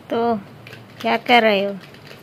तो क्या कर रहे हो?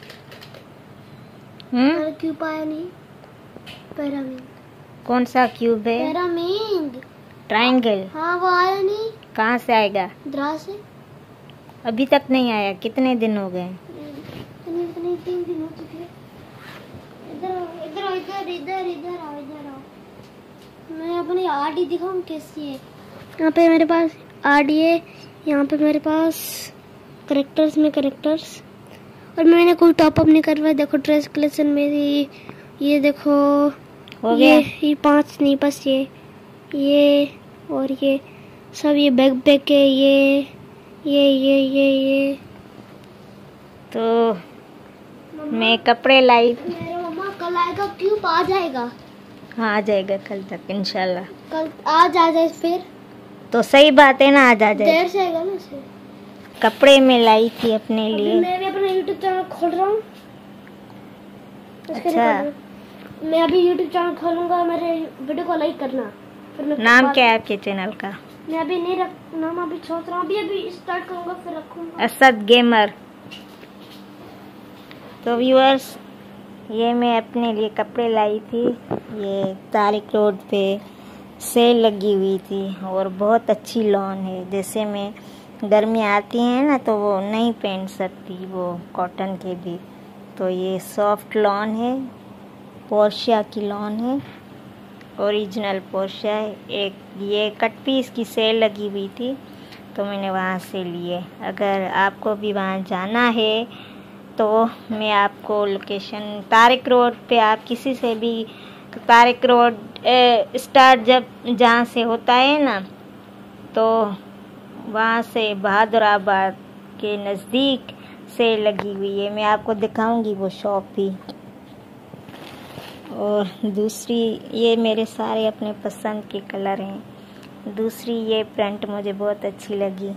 क्यूब आया नहीं। पैरामिंग। कौन सा क्यूब है? पैरामिंग। ट्रायंगल। हाँ वो आया नहीं। कहाँ से आएगा? द्रा से। अभी तक नहीं आया। कितने दिन हो गए? 3 दिन हो चुके। इधर आओ, इधर आओ, इधर इधर इधर आओ, इधर आओ। मैं अपनी आरडी दिखाऊं कैसी है। यहाँ पे मेरे पास आरडी है, यहाँ पे मेरे पास करेक्टर्स में करेक्टर्स, और मैंने कोई टॉपअप नहीं करवाया। देखो ड्रेस कलेक्शन मेरी, ये देखो हो गया? ये 5 नहीं, बस ये और ये सब, ये बैग के ये तो मैं कपड़े लाई। मेरे मम्मा कल आएगा, क्यूब आ जाएगा। हाँ आ जाएगा कल तक इंशाल्लाह। कल आज आ जाए फिर तो सही बात है ना, आज आ जाए। देर से आएगा ना इसे। कपड़े में लाई थी अपने लिए। मैं भी अपना यूट्यूब चैनल खोल रहा हूँ। अच्छा, मैं अभी यूट्यूब चैनल खोलूंगा, मेरे वीडियो को लाइक करना। फिर मैं नाम क्या है आपके चैनल का? मैं अभी नहीं रख नाम, अभी सोच रहा हूँ, अभी स्टार्ट करूंगा फिर रखूंगा। असद गेमर। तो व्यूअर्स, ये मैं अपने लिए कपड़े लाई थी। ये तारिक रोड पे सेल लगी हुई थी और बहुत अच्छी लॉन है। जैसे मैं गर्मी आती है ना तो वो नहीं पहन सकती, वो कॉटन के भी। तो ये सॉफ्ट लॉन है, पोर्शिया की लॉन है, ओरिजिनल पोर्शिया है। एक ये कट पीस की सेल लगी हुई थी तो मैंने वहाँ से लिए। अगर आपको भी वहाँ जाना है तो मैं आपको लोकेशन, तारिक रोड पे आप किसी से भी, तारिक रोड स्टार्ट जब जहाँ से होता है ना, तो वहाँ से बहादुराबाद के नज़दीक सेल लगी हुई है। मैं आपको दिखाऊंगी वो शॉप भी। और दूसरी, ये मेरे सारे अपने पसंद के कलर हैं। दूसरी ये प्रिंट मुझे बहुत अच्छी लगी,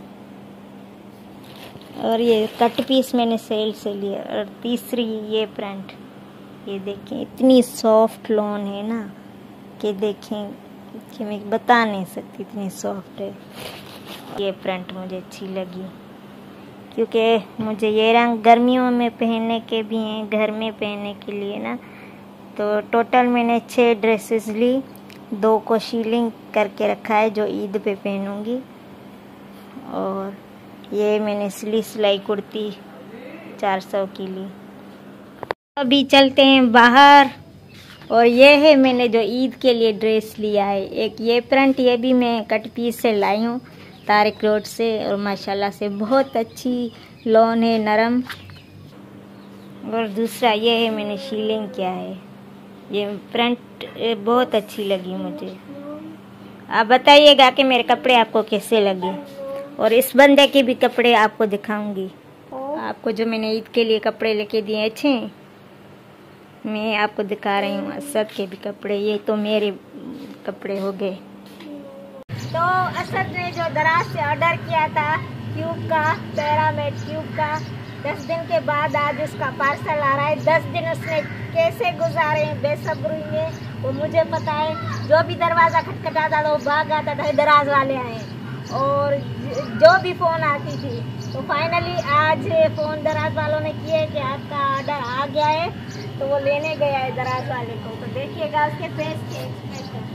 और ये कट पीस मैंने सेल से लिया। और तीसरी ये प्रिंट, ये देखें इतनी सॉफ्ट लॉन है ना कि देखें कि मैं बता नहीं सकती, इतनी सॉफ्ट है। ये प्रिंट मुझे अच्छी लगी क्योंकि मुझे ये रंग गर्मियों में पहनने के भी हैं, घर में पहनने के लिए ना। तो टोटल मैंने 6 ड्रेसेस ली, 2 को शीलिंग करके रखा है जो ईद पे पहनूंगी। और ये मैंने सिलाई कुर्ती 400 की ली। अभी चलते हैं बाहर। और ये है मैंने जो ईद के लिए ड्रेस लिया है। एक ये प्रिंट, ये भी मैं कट पीस से लाई हूँ तारिक रोड से, और माशाल्लाह से बहुत अच्छी लॉन है, नरम। और दूसरा ये है मैंने शीलिंग किया है। ये प्रिंट बहुत अच्छी लगी मुझे। आप बताइएगा कि मेरे कपड़े आपको कैसे लगे। और इस बंदे के भी कपड़े आपको दिखाऊंगी। आपको जो मैंने ईद के लिए कपड़े लेके दिए अच्छे हैं, मैं आपको दिखा रही हूँ असद के भी कपड़े। ये तो मेरे कपड़े हो गए। तो असद ने जो दराज से ऑर्डर किया था क्यूब का, पैरामेड क्यूब का, 10 दिन के बाद आज उसका पार्सल आ रहा है। 10 दिन उसने कैसे गुजारे बेसब्री में वो मुझे पता है। जो भी दरवाज़ा खटखटाता था वो भाग आता था, दराज वाले आए। और जो भी फ़ोन आती थी, तो फाइनली आज फ़ोन दराज वालों ने किए कि आपका ऑर्डर आ गया है, तो वो लेने गया है दराज वाले को। तो देखिएगा उसके फेस के एक्सप्रेशन।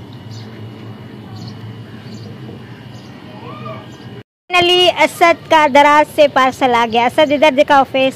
फाइनली असद का दराज से पार्सल आ गया। असद इधर दिखाओ फेस।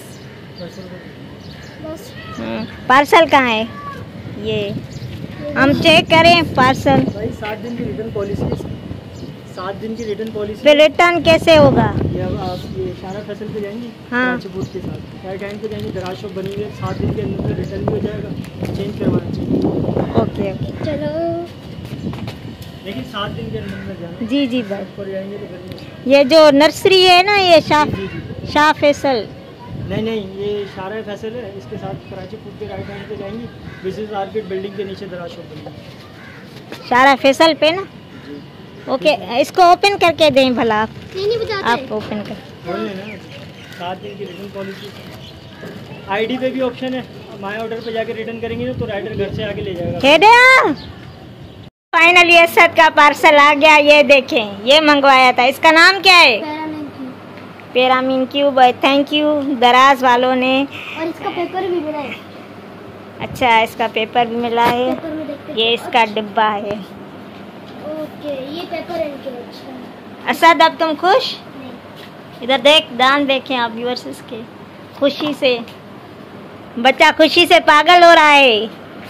पार्सल कहाँ है? ये हम चेक करें पार्सल। 7 दिन की रिटर्न पॉलिसी, 7 दिन की रिटर्न पॉलिसी। फिर रिटर्न कैसे होगा? ये अब आप ये शारा फैसल पे जाएंगी, हाँ, कराची बूथ के साथ राइट हैंड पे जाएंगी, दराज शॉप बनी हुई है। 7 दिन के अंदर में रिटर्न भी हो जाएगा, चेंज करवाना चाहिए। ओके ओके चलो, लेकिन 7 दिन के अंदर में जाना। जी जी बस। पर जाएंगे तो फिर ये जो नर्सरी है ना, ये जी। शाह फैसल। नहीं, ये शारा फैसल है, इसके साथ कराची बूथ के राइट हैंड पे जाएंगी, बिजनेस मार्केट बिल्डिंग के नीचे दराज शॉप बनी है। शारा फैसल पे ना? ओके, इसको ओपन करके दें भला आप। नहीं बताते। आप ओपन कर। बोल लेना 7 दिन की रिटर्न पॉलिसी। आईडी पे भी ऑप्शन है, माय ऑर्डर पे जाके रिटर्न करेंगे ना तो राइडर घर से आके ले जाएगा। फाइनली असद का पार्सल आ गया। ये देखें, ये मंगवाया था। इसका नाम क्या है? पेरामीन क्यूब, थैंक यू दराज वालों ने। और इसका पेपर भी मिला है। अच्छा, इसका पेपर भी मिला है। पेपर में देखते ये इसका डिब्बा है। ओके, ये पेपर है इनके। अच्छा असद, अब तुम खुश? नहीं। इधर देख, दान देखें आप व्यूअर्स इसके। खुशी से बच्चा खुशी से पागल हो रहा है।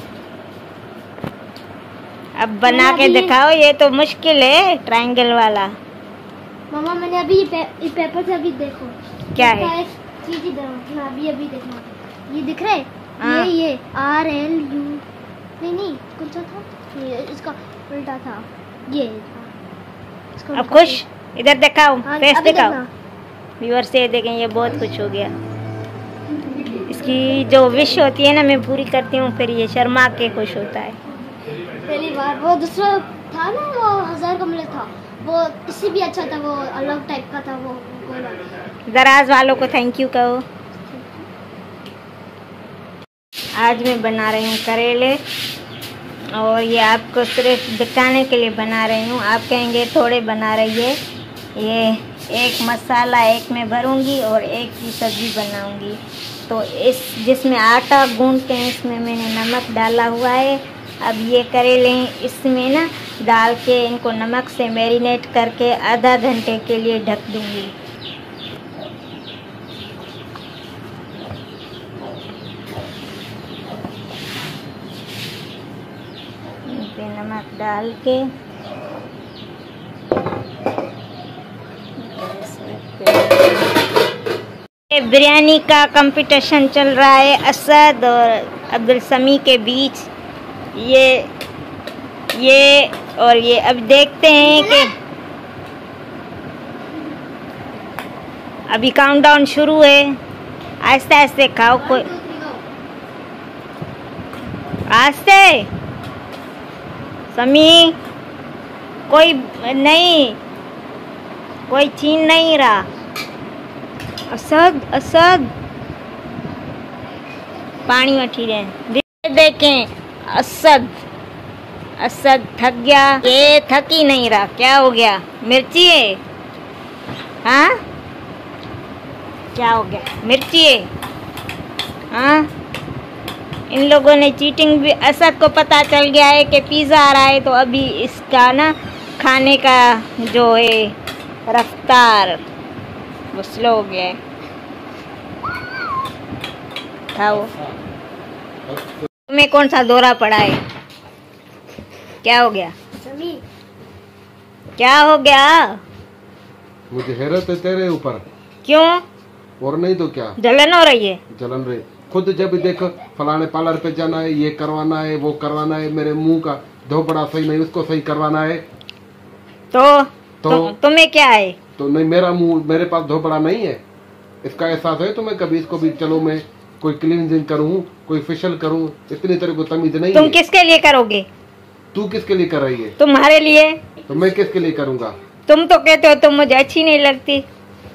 अब बना के दिखाओ, ये तो मुश्किल है ट्रायंगल वाला। मामा मैंने अभी इस पेपर से अभी देखो क्या है? एक चीज इधर ना, अभी देखना, ये दिख रहा है? हाँ। ये RLU नहीं कौन सा था ये, इसका उल्टा था ये इसका अब उल्टा खुश? इधर दिखाओ, हाँ, फेस अभी दिखाओ देखना। व्यूअर्स से देखें, ये बहुत खुश हो गया। इसकी जो विश होती है ना, मैं पूरी करती हूँ, फिर ये शर्मा के खुश होता है। पहली बार। वो दूसरा था ना, वो 1000 का मिला था, वो इससे भी अच्छा था, वो अलग टाइप का था, वो गोला। दराज वालों को थैंक यू कहो। आज मैं बना रही हूँ करेले, और ये आपको सिर्फ दिखाने के लिए बना रही हूँ। आप कहेंगे थोड़े बना रही है। ये एक मसाला एक में भरूंगी और एक की सब्ज़ी बनाऊंगी। तो इस जिसमें आटा गूंदते हैं, इसमें मैंने नमक डाला हुआ है। अब ये करेले इसमें ना डाल के इनको नमक से मैरिनेट करके आधा घंटे के लिए ढक दूंगी। इन पे नमक डाल के बिरयानी का कंपटीशन चल रहा है असद और अब्दुल समी के बीच। ये और ये अब देखते हैं कि अभी काउंटडाउन शुरू है। आहिस्ते आहिस्ते खाओ, कोई आहिस्ते समी, कोई नहीं, कोई छीन नहीं रहा। असद असद पानी में ठीक है। देखें असद थक गया, ये थक ही नहीं रहा। क्या हो गया? मिर्ची है? हाँ, क्या हो गया? मिर्ची है? हाँ, इन लोगों ने चीटिंग भी। असद को पता चल गया है कि पिज़्ज़ा आ रहा है, तो अभी इसका ना खाने का जो है रफ्तार वो स्लो हो गया है। खाओ। तुम्हें कौन सा दौरा पड़ा है? क्या हो गया? क्या हो गया? मुझे हैरत है तेरे ऊपर। क्यों? और नहीं तो क्या, जलन हो रही है? जलन रही। खुद जब भी देखो फलाने पार्लर पे जाना है, ये करवाना है, वो करवाना है, मेरे मुंह का धोपड़ा सही नहीं, उसको सही करवाना है। तो तुम्हें क्या है? तो नहीं, मेरा मुंह, मेरे पास धोपड़ा नहीं है, इसका एहसास है तुम्हें? कभी इसको भी चलो मैं कोई क्लींजिंग करूं, कोई फेशियल करूं, इतनी तेरे को तमीज नहीं है। तुम किसके लिए करोगे? तू किसके लिए कर रही है? तुम्हारे लिए। तो मैं किसके लिए करूंगा? तुम तो कहते हो तुम मुझे अच्छी नहीं लगती।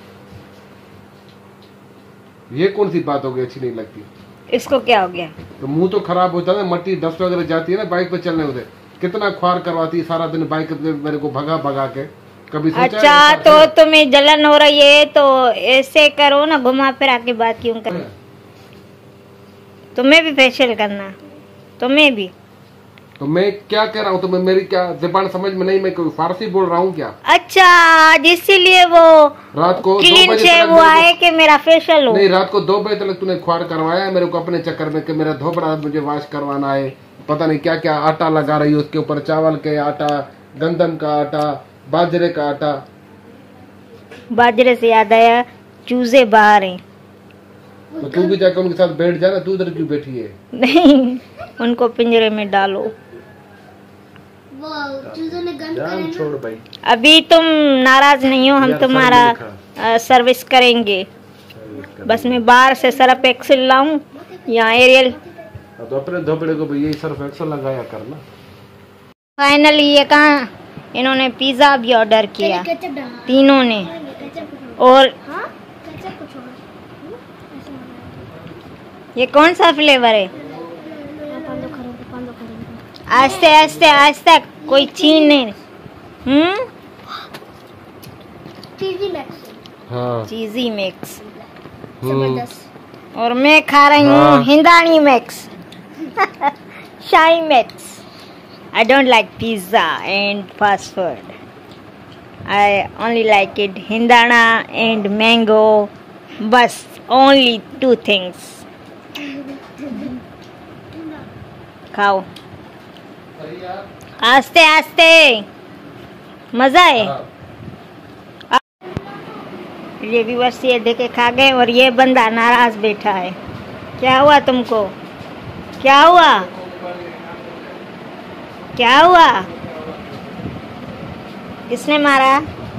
ये कौन सी बात हो गई अच्छी नहीं लगती? इसको क्या हो गया? तो मुंह तो खराब होता है, मट्टी डस्ट वगैरह जाती है ना बाइक पे चलने से। कितना ख्वार करवाती है सारा दिन बाइक पे मेरे को भगा भगा के। कभी सोचा अच्छा है तो तुम्हें जलन हो रही है तो ऐसे करो ना, घुमा फिरा के बात क्यों कर? तुम्हें भी फेशियल करना, तुम्हें भी। तो मैं क्या कह रहा हूँ? तो मैं, मेरी क्या जबान समझ में नहीं, मैं कोई फारसी बोल रहा हूँ क्या? अच्छा, इसीलिए वो रात को 2 क्लीन बजे शेव हुआ है कि मेरा फेशियल हो? नहीं, रात को 2 बजे तक तूने ख्वार करवाया है मेरे को अपने चक्कर में कि मेरा धोपड़ा मुझे वॉश करवाना है। पता नहीं क्या क्या आटा लगा रही है उसके ऊपर, चावल के आटा, गंदम का आटा, बाजरे का आटा। बाजरे से याद आया, चूजे बाहर हैं। तो तू भी जाकर उनके साथ बैठ जाना, तू उधर क्यों बैठी है? नहीं, उनको पिंजरे में डालो। वो चूजों ने गंद करे ना। छोड़ भाई, अभी तुम नाराज नहीं हो, हम तुम्हारा सर्विस करेंगे। बस मैं बाहर से सर्फ एक्सेल लाऊं या एरियल? तो अपने धोपड़े को भी यही सर्फ एक्सेल लगाया करना। फाइनली ये कहाँ, इन्होंने पिज्जा भी ऑर्डर किया केचप डालना। तीनों ने। केचप को छोड़। और हाँ, केचप को छोड़। ऐसे होना ये कौन सा फ्लेवर है? है। पांडो करो। आस्ते आस्ते आस्ते, कोई छीन नहीं। TV max. हाँ चीजी मिक्स। जबरदस्त। और मैं खा रही हूँ हाँ। हिंदानी मिक्स। शाही mix. I don't like pizza and fast food. I only like it hindana and mango. बस only 2 things. खाओ आस्ते आस्ते, मजा है। ये व्यूअर्स ये देखे खा गए और ये बंदा नाराज बैठा है। क्या हुआ तुमको? क्या हुआ? क्या हुआ? किसने मारा?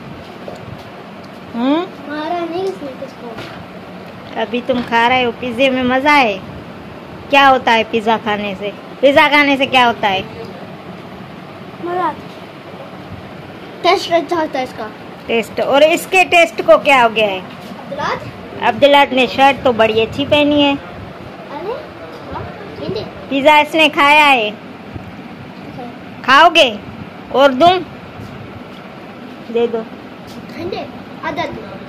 मारा नहीं किसने किसको? अभी तुम खा रहे हो, पिज्जे में मजा है। क्या होता है पिज्जा खाने से? पिज्जा खाने से क्या होता है? मजा। टेस्ट अच्छा होता है इसका। टेस्ट। और इसके टेस्ट को क्या हो गया है? अब्दुल्लाद ने शर्ट तो बड़ी अच्छी पहनी है। अरे हाँ, पिज्जा इसने खाया है। खाओगे? और दूं? दे दो। आधा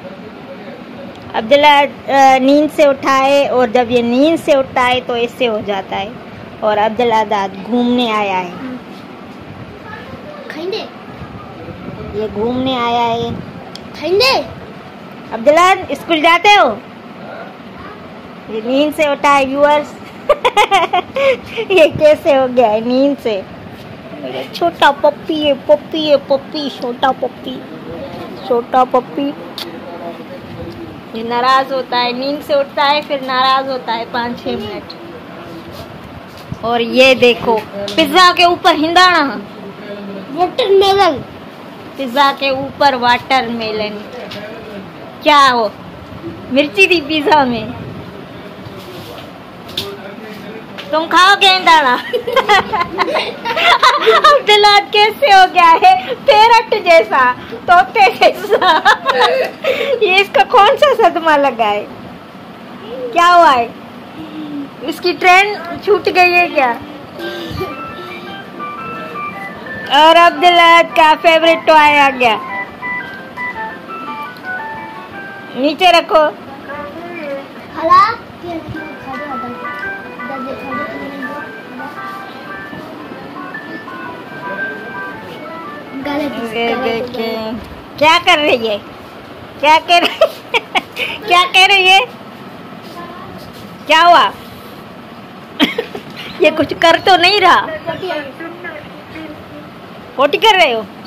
अब्दुल्ला नींद से उठाए और जब ये नींद से उठता है तो इससे हो जाता है। और अब्दुल्ला दाद घूमने आया है। खाएंगे। ये घूमने आया है। खाएंगे। अब्दुल्ला स्कूल जाते हो? ये नींद से उठा है व्यूअर्स। ये कैसे हो गया है नींद से? छोटा पप्पी है, पप्पी है, पप्पी, छोटा पप्पी, छोटा पप्पी। ये नाराज होता है, नींद से उठता है फिर नाराज होता है 5-6 मिनट। और ये देखो पिज्जा के ऊपर हिंदाना, वाटरमेलन। पिज्जा के ऊपर वाटरमेलन। क्या हो, मिर्ची थी पिज्जा में? तुम खाओगे हिंदाना? अब्दुल्ला कैसे हो गया है पैरट जैसा, तोते जैसा। ये इसका कौन सा सदमा लगा है? क्या हुआ है? इसकी ट्रेन छूट गई है क्या? और अब्दुल्ला का फेवरेट टॉय आ गया। नीचे रखो। हला ये देखिए क्या कर रही है? क्या कर रही क्या कह रही है? क्या हुआ? ये कुछ कर तो नहीं रहा? पोटी कर रहे हो?